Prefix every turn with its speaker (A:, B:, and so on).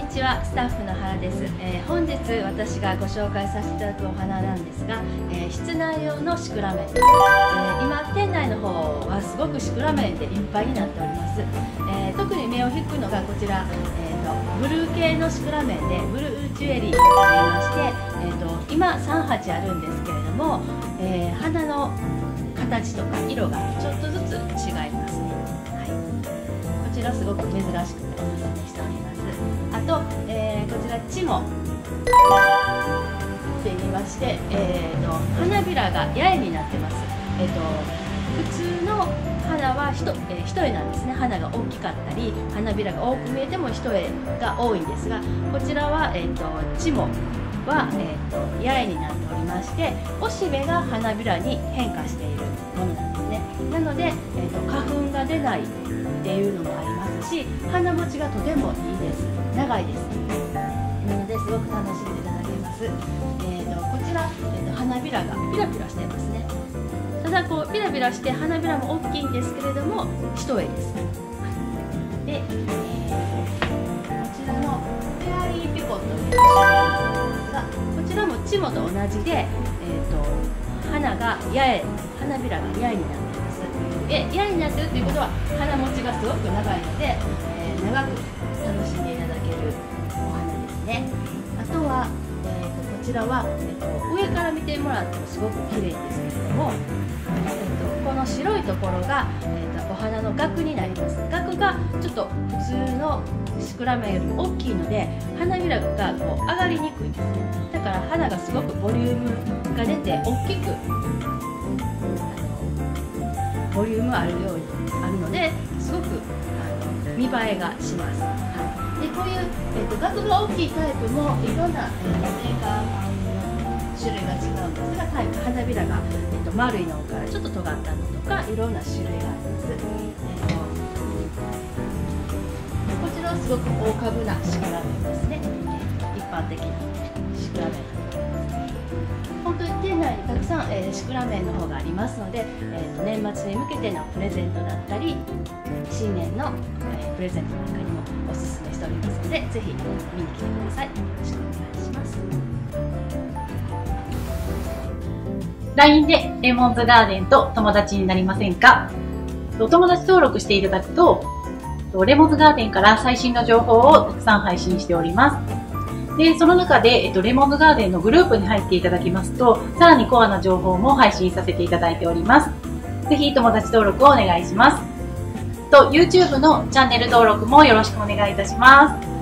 A: ちは、スタッフの原です。本日私がご紹介させていただくお花なんですが、室内用のシクラメンです。今店内の方はすごくシクラメンでいっぱいになっております。特に目を引くのがこちら、ブルー系のシクラメンでブルージュエリーといいまして、今3鉢あるんですけれども、花の形とか色がちょっとずつ違いますね。はい、こちらすごく珍しくておすすめしております。あと、こちらチモって言いまして、花びらが八重になってます。普通の花は一重なんですね。花が大きかったり花びらが多く見えても一重が多いんですが、こちらは、チモは、八重になっておりまして、おしべが花びらに変化しているものなんですね。なので、花粉が出ないっていうのもありますし、花持ちがとてもいいです。長いです。なのですごく楽しんでいただけます。こちら、花びらがピラピラしていますね。ただこうピラピラして花びらも大きいんですけれども一重です。で、こちらのフェアリーピコットという種類なんですが、こちらもチモと同じで、花が八重、花びらが八重になっています。八重になっているということは花持ちがすごく長いので、長く楽しんでいただけるお花ですね。あとは、こちらは、上から見てもらってもすごく綺麗ですけれども、この白いところが、お花の額になります。額がちょっと普通のシクラメンよりも大きいので花びらがこう上がりにくいですね。だから花がすごくボリュームが出て大きくボリュームあるようにあるのですごく見栄えがします。はい、でこういう、額が大きいタイプもいろんな、メーカー種類が違うんですが、花びらが、丸いのからちょっと尖ったのとかいろんな種類があります。こちらはすごく大株なシクラメンですね。一般的なシクラメンです。本当に店内にたくさん、シクラメンの方がありますので、年末に向けてのプレゼントだったり新年の、プレゼントなんかにもおすすめしておりますので、ぜひ見に来てください。よろしくお願いします。
B: LINE でレモンズガーデンと友達になりませんか？お友達登録していただくと、レモンズガーデンから最新の情報をたくさん配信しております。で、その中で、レモンズガーデンのグループに入っていただきますと、さらにコアな情報も配信させていただいております。ぜひ友達登録をお願いします。と、YouTube のチャンネル登録もよろしくお願いいたします。